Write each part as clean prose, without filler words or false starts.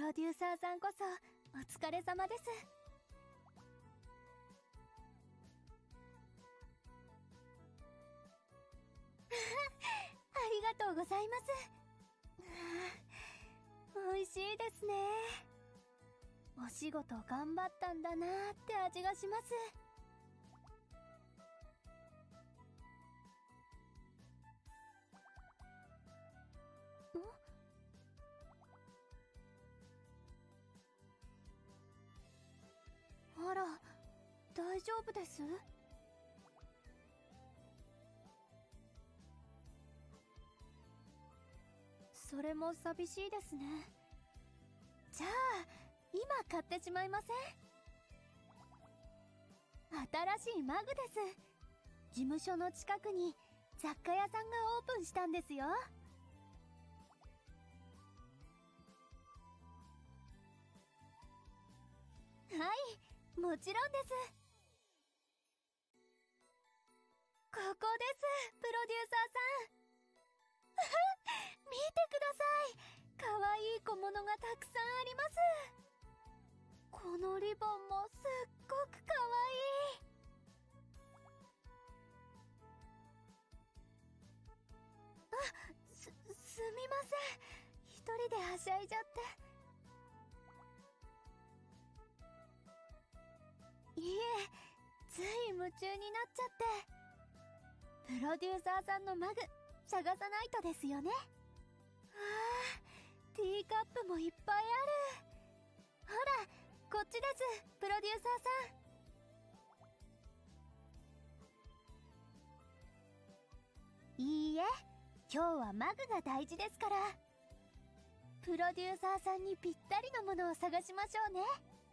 ロデューサーさんこそお疲れ様です。ありがとうございます。美味しいですね。お仕事頑張ったんだなーって味がします。あら、大丈夫です？それも寂しいですね。じゃあ今買ってしまいません？新しいマグです。事務所の近くに雑貨屋さんがオープンしたんですよ。はい、もちろんです。ここです、プロデューサーさん。見てください。かわいい小物がたくさんあります。このリボンもすっごくかわいい。すみません、一人ではしゃいじゃって。いえ、つい夢中になっちゃって。プロデューサーさんのマグ探さないとですよね。わあ、ティーカップもいっぱいある。ほら、こっちです、プロデューサーさん。いいえ、今日はマグが大事ですから。プロデューサーさんにぴったりのものを探しましょうね。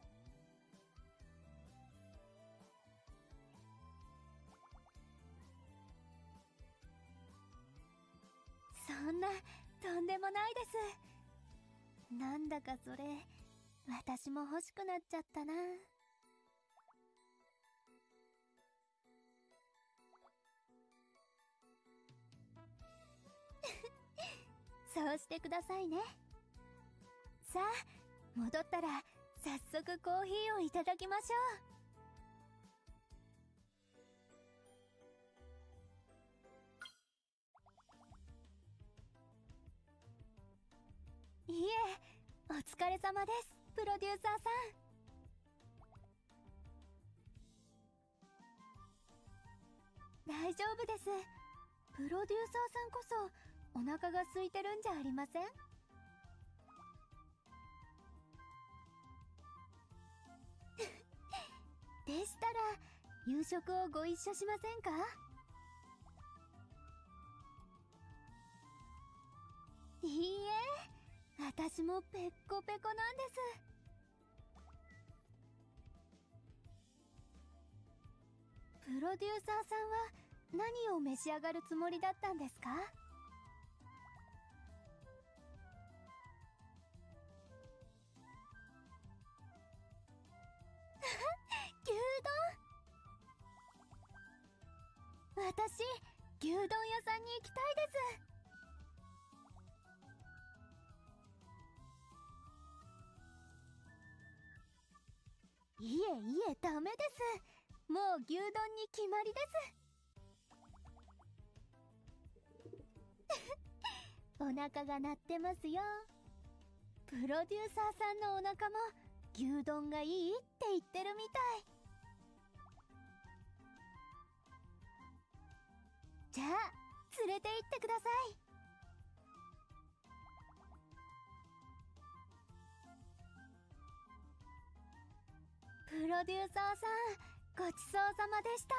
そんな、とんでもないです。なんだかそれ、私も欲しくなっちゃったな。そうしてくださいね。さあ、戻ったら早速コーヒーをいただきましょう。いえ、お疲れ様です、プロデューサーさん。大丈夫です。プロデューサーさんこそお腹が空いてるんじゃありません？でしたら夕食をご一緒しませんか？いいえ、私もペッコペコなんです。プロデューサーさんは何を召し上がるつもりだったんですか？牛丼。私、牛丼屋さんに行きたいです。いえいえ、ダメです。もう牛丼に決まりです。お腹が鳴ってますよ。プロデューサーさんのお腹も牛丼がいいって言ってるみたい。じゃあ連れて行ってください。プロデューサーさん、ごちそうさまでした。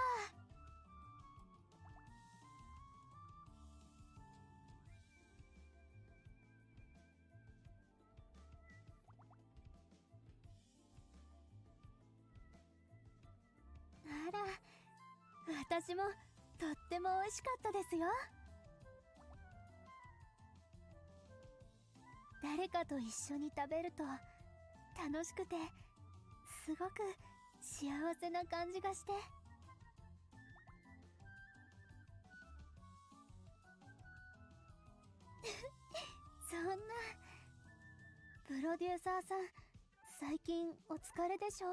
あら、私もとっても美味しかったですよ。誰かと一緒に食べると楽しくて、すごく幸せな感じがして。そんな、プロロデューサーさん、最近お疲れでしょ？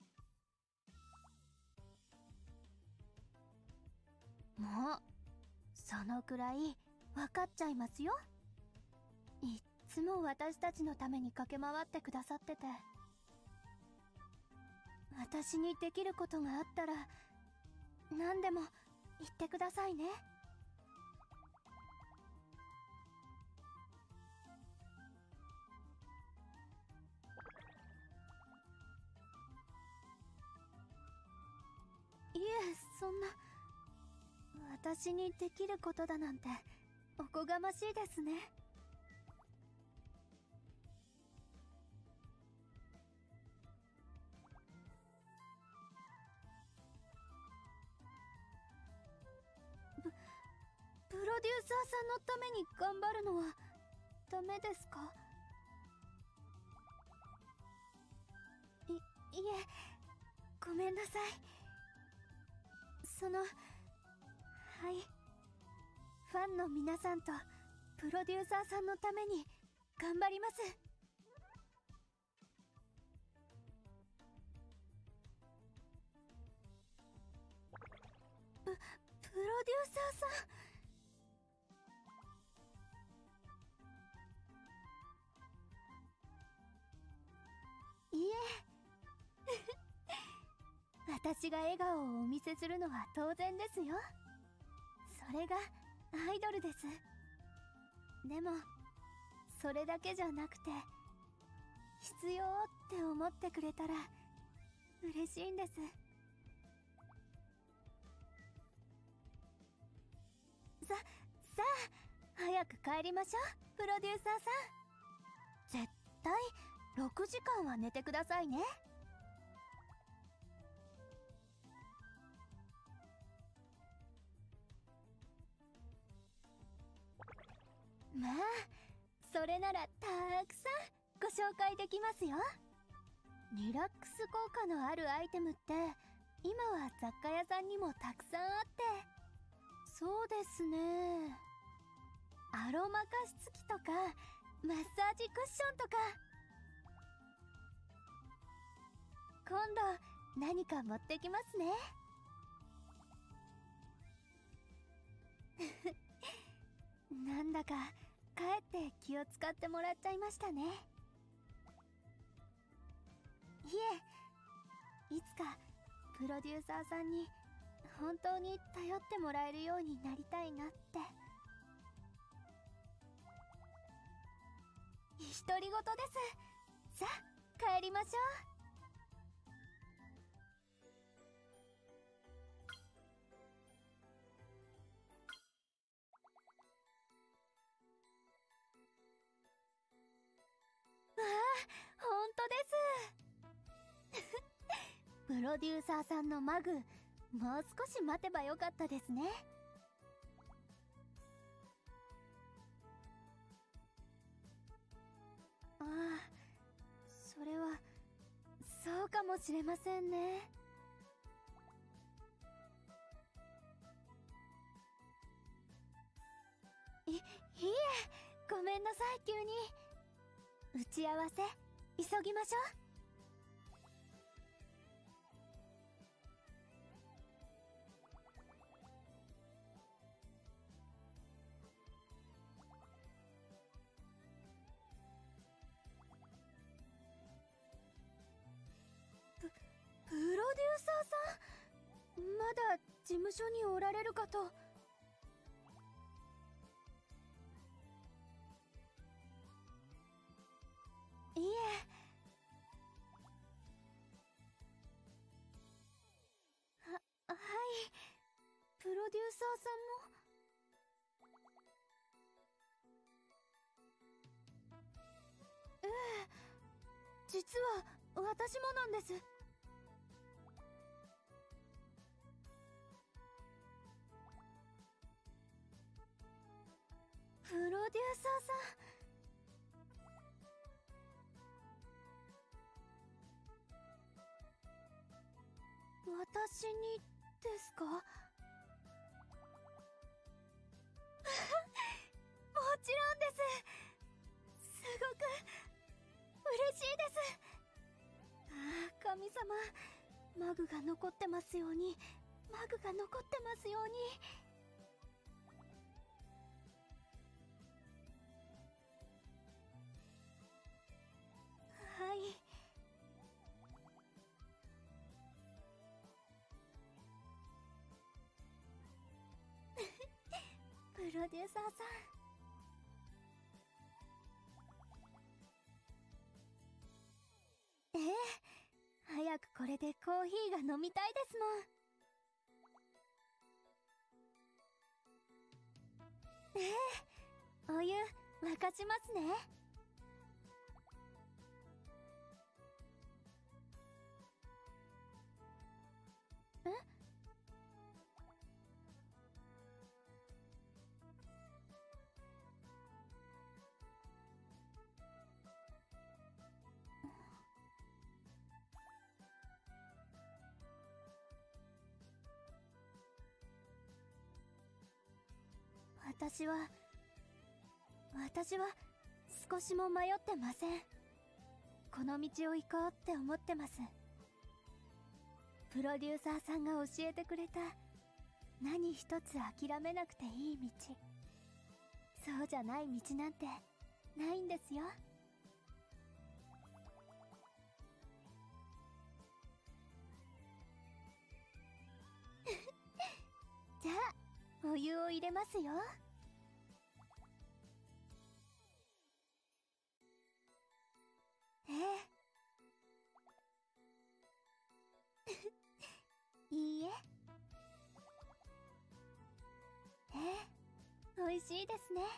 もうそのくらい分かっちゃいますよ。いっつも私たちのために駆け回ってくださってて、私にできることがあったら何でも言ってくださいね。いえ、そんな、私にできることだなんておこがましいですね。プロデューサーさんのために頑張るのはダメですか？いえ、ごめんなさい。はい、ファンの皆さんとプロデューサーさんのために頑張ります。プロデューサーさん。いえ私が笑顔をお見せするのは当然ですよ。それがアイドルです。でもそれだけじゃなくて、必要って思ってくれたら嬉しいんです。さあ早く帰りましょう、プロデューサーさん。絶対6時間は寝てくださいね。まあそれならたくさんご紹介できますよ。リラックス効果のあるアイテムって今は雑貨屋さんにもたくさんあって、そうですね、アロマ加湿器とかマッサージクッションとか。今度何か持ってきますね。なんだかかえって気を使ってもらっちゃいましたね。いえ、いつかプロデューサーさんに本当に頼ってもらえるようになりたいなって。独り言です。さあ帰りましょう。わあ、本当です。プロデューサーさんのマグ、もう少し待てばよかったですね。ああ、それはそうかもしれませんね。いえ、ごめんなさい、急に。打ち合わせ急ぎましょう。プロデューサーさん、まだ事務所におられるかと。いえ、はい、プロデューサーさんも。ええ、実は私もなんです。プロデューサーさん、私にですか？もちろんです。すごくマグが残ってますように、マグが残ってますように。はい。プロデューサーさん、ええ、早くこれでコーヒーが飲みたいですもん。ええ、お湯沸かしますね。ん、私は少しも迷ってません。この道を行こうって思ってます。プロデューサーさんが教えてくれた、何一つ諦めなくていい道、そうじゃない道なんてないんですよ。じゃあお湯を入れますよ。ええ。いいえ。ええ、美味しいですね。